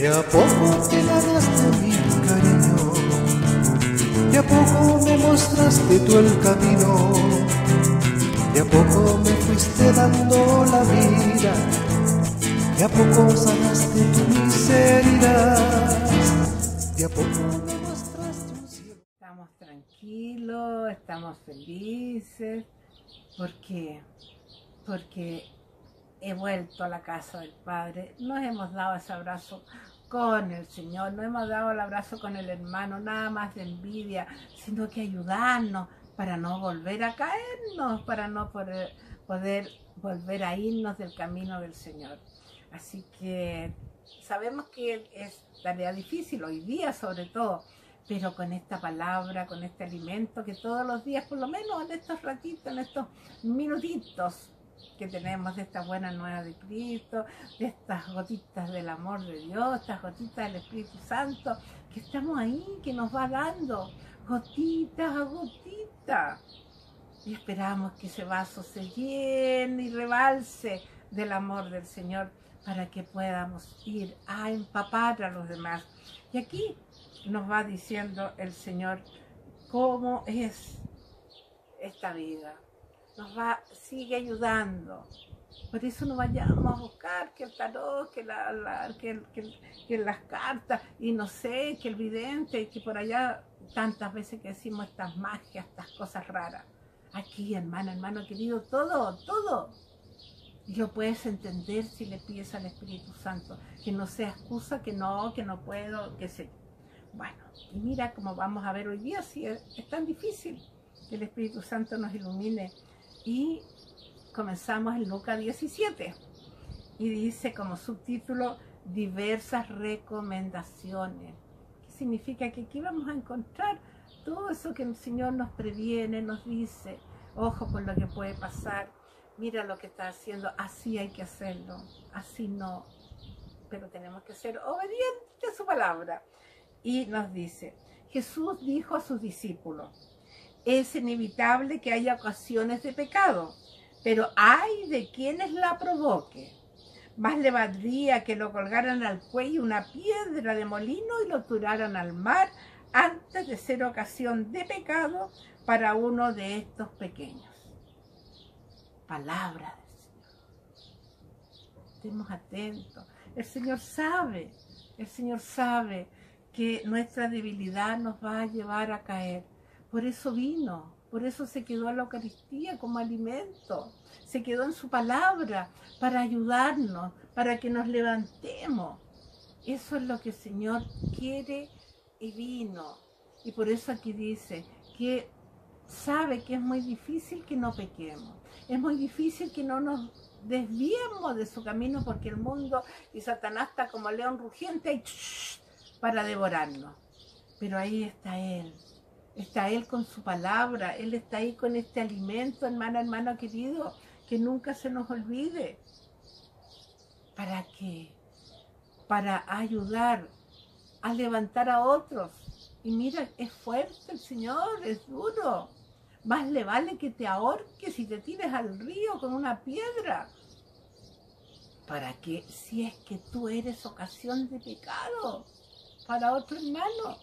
a poco te ganaste mi cariño, de a poco me mostraste tú el camino, de a poco me fuiste dando la vida, de a poco sanaste tu miseria, de a poco me mostraste un cielo. Estamos tranquilos, estamos felices, porque he vuelto a la casa del Padre, nos hemos dado ese abrazo con el Señor, no hemos dado el abrazo con el hermano, nada más de envidia, sino que ayudarnos para no volver a caernos, para no poder volver a irnos del camino del Señor. Así que sabemos que es tarea difícil, hoy día sobre todo, pero con esta palabra, con este alimento que todos los días, por lo menos en estos ratitos, en estos minutitos que tenemos de esta buena nueva de Cristo, de estas gotitas del amor de Dios, estas gotitas del Espíritu Santo, que estamos ahí, que nos va dando gotitas a gotitas. Y esperamos que ese vaso se llene y rebalse del amor del Señor para que podamos ir a empapar a los demás. Y aquí nos va diciendo el Señor cómo es esta vida. Sigue ayudando. Por eso no vayamos a buscar que el tarot, que las cartas, y no sé, que el vidente, y que por allá tantas veces que decimos estas magias, estas cosas raras. Aquí, hermano querido, todo. Y lo puedes entender si le pides al Espíritu Santo, que no sea excusa, que no puedo, que sé. Bueno, y mira cómo vamos a ver hoy día, si es tan difícil que el Espíritu Santo nos ilumine. Y comenzamos en Lucas 17 y dice como subtítulo diversas recomendaciones. ¿Qué significa? Que aquí vamos a encontrar todo eso que el Señor nos previene, nos dice, ojo con lo que puede pasar, mira lo que está haciendo, así hay que hacerlo, así no, pero tenemos que ser obedientes a su palabra. Y nos dice, Jesús dijo a sus discípulos, es inevitable que haya ocasiones de pecado, pero ay de quienes la provoque. Más le valdría que lo colgaran al cuello una piedra de molino y lo tiraran al mar antes de ser ocasión de pecado para uno de estos pequeños. Palabra del Señor. Estemos atentos. El Señor sabe que nuestra debilidad nos va a llevar a caer. Por eso vino, por eso se quedó en la Eucaristía como alimento, se quedó en su palabra para ayudarnos, para que nos levantemos. Eso es lo que el Señor quiere y vino. Y por eso aquí dice que sabe que es muy difícil que no pequemos, es muy difícil que no nos desviemos de su camino, porque el mundo y Satanás está como león rugiente ahí para devorarnos. Pero ahí está Él. Está Él con su palabra, Él está ahí con este alimento, hermano querido, que nunca se nos olvide. ¿Para qué? Para ayudar a levantar a otros. Y mira, es fuerte el Señor, es duro. Más le vale que te ahorques y te tires al río con una piedra. ¿Para qué? Si es que tú eres ocasión de pecado para otro hermano.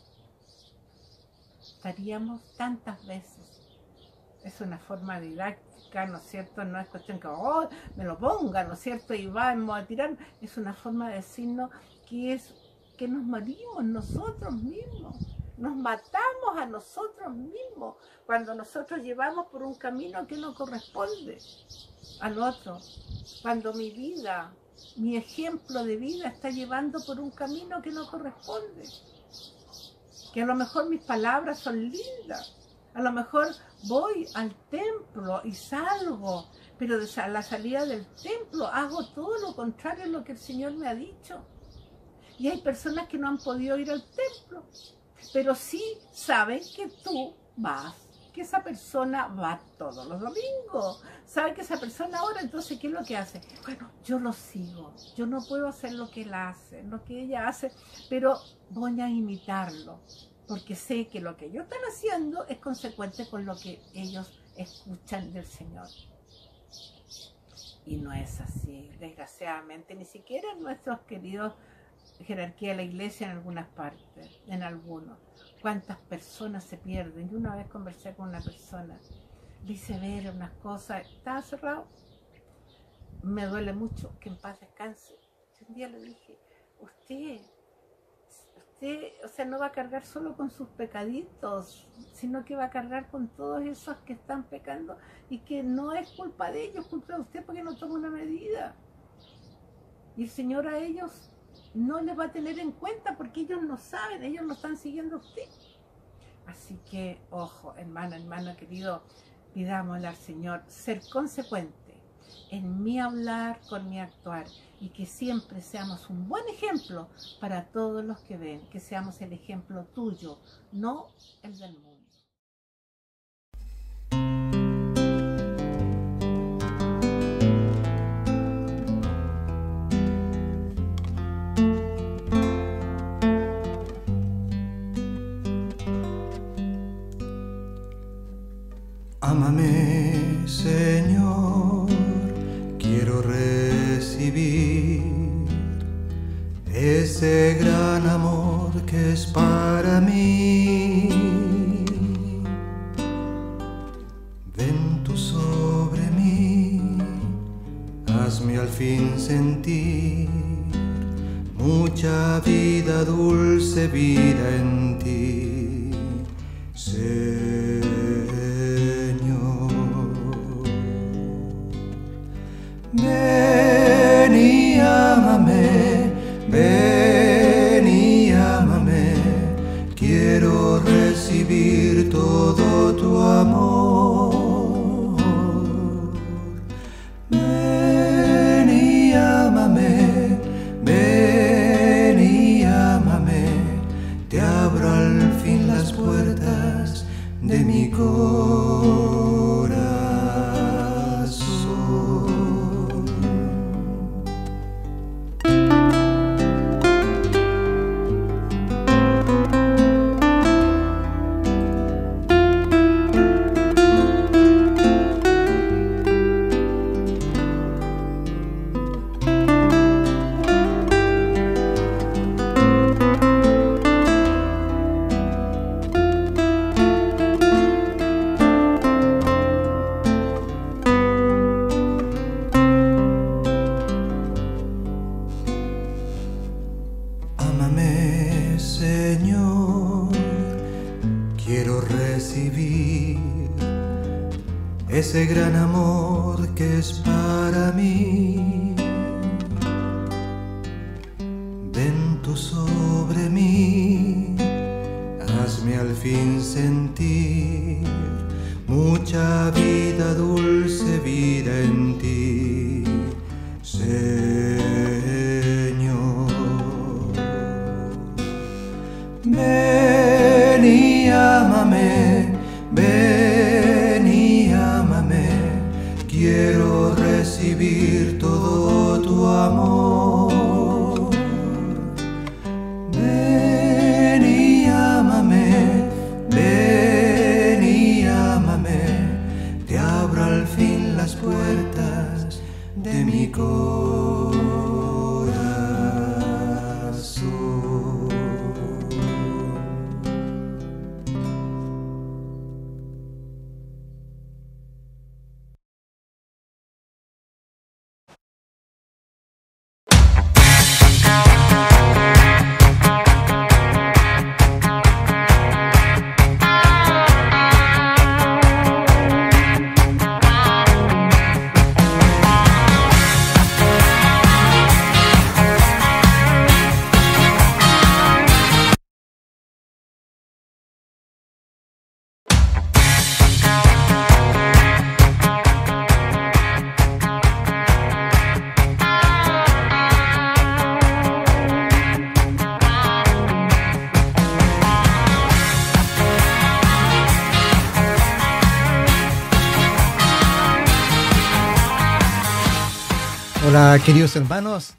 Estaríamos tantas veces. Es una forma didáctica, ¿no es cierto? No es cuestión que me lo pongan, ¿no es cierto? Y vamos a tirar. Es una forma de decirnos que nos morimos nosotros mismos. Nos matamos a nosotros mismos cuando nosotros llevamos por un camino que no corresponde al otro. Cuando mi vida, mi ejemplo de vida está llevando por un camino que no corresponde. Que a lo mejor mis palabras son lindas, a lo mejor voy al templo y salgo, pero a la salida del templo hago todo lo contrario a lo que el Señor me ha dicho. Y hay personas que no han podido ir al templo, pero sí saben que tú vas, que esa persona va todos los domingos, sabe que esa persona ora, entonces ¿qué es lo que hace? Bueno, yo lo sigo, yo no puedo hacer lo que él hace, lo que ella hace, pero voy a imitarlo, porque sé que lo que ellos están haciendo es consecuente con lo que ellos escuchan del Señor. Y no es así, desgraciadamente, ni siquiera nuestros queridos jerarquía de la iglesia en algunas partes, en algunos. Cuántas personas se pierden. Yo una vez conversé con una persona, le hice ver unas cosas, estaba cerrado, me duele mucho, que en paz descanse. Y un día le dije, usted, o sea, no va a cargar solo con sus pecaditos, sino que va a cargar con todos esos que están pecando y que no es culpa de ellos, culpa de usted porque no toma una medida. Y el Señor a ellos no les va a tener en cuenta porque ellos no saben, ellos no están siguiendo a usted. Así que, ojo, hermano querido, pidámosle al Señor ser consecuente en mi hablar, con mi actuar, y que siempre seamos un buen ejemplo para todos los que ven, que seamos el ejemplo tuyo, no el del mundo. Ámame, Señor, quiero recibir ese gran amor que es para mí. Ven tú sobre mí, hazme al fin sentir mucha vida, dulce vida en ti. Ven y ámame, ven y ámame, quiero recibir todo tu amor. Ven y ámame, ven y ámame, te abro al fin las puertas de mi corazón. Ámame, Señor, quiero recibir ese gran amor que es para mí. Ven tú sobre mí, hazme al fin sentir mucha vida, dulce vida en ti, Señor. Ven y ámame, ven y ámame, quiero recibir todo tu amor. Ven y ámame, ven y ámame, te abro al fin las puertas de mi corazón. Hola queridos hermanos,